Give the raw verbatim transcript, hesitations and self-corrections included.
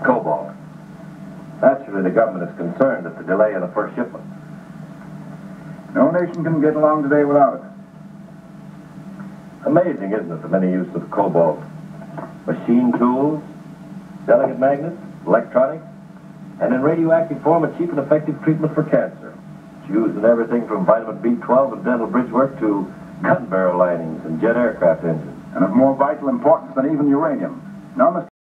cobalt. Naturally, the government is concerned at the delay in the first shipment. No nation can get along today without it. Amazing, isn't it, the many uses of cobalt? Machine tools, delicate magnets, electronics, and in radioactive form, a cheap and effective treatment for cancer. It's used in everything from vitamin B twelve and dental bridge work to gun barrel linings and jet aircraft engines. And of more vital importance than even uranium. No mistake.